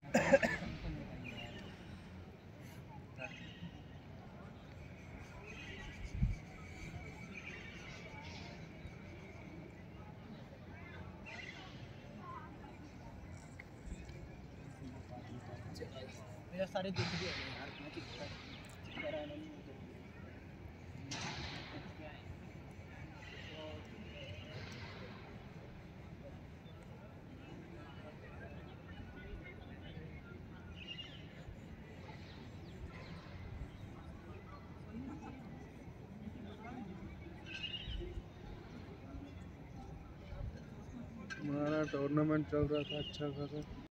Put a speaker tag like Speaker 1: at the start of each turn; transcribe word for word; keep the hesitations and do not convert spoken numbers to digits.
Speaker 1: मेरा सारे देख दिए यार, मैं चित्कारा
Speaker 2: हमारा टूर्नामेंट चल रहा था अच्छा खासा।